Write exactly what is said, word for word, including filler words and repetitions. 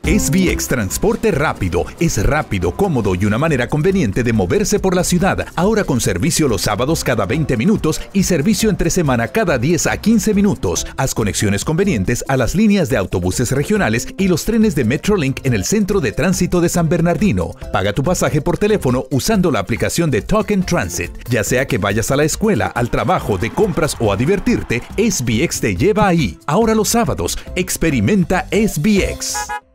S B X Transporte Rápido es rápido, cómodo y una manera conveniente de moverse por la ciudad. Ahora con servicio los sábados cada veinte minutos y servicio entre semana cada diez a quince minutos. Haz conexiones convenientes a las líneas de autobuses regionales y los trenes de Metrolink en el centro de tránsito de San Bernardino. Paga tu pasaje por teléfono usando la aplicación de Talk and Transit. Ya sea que vayas a la escuela, al trabajo, de compras o a divertirte, S B X te lleva ahí. Ahora los sábados, experimenta S B X.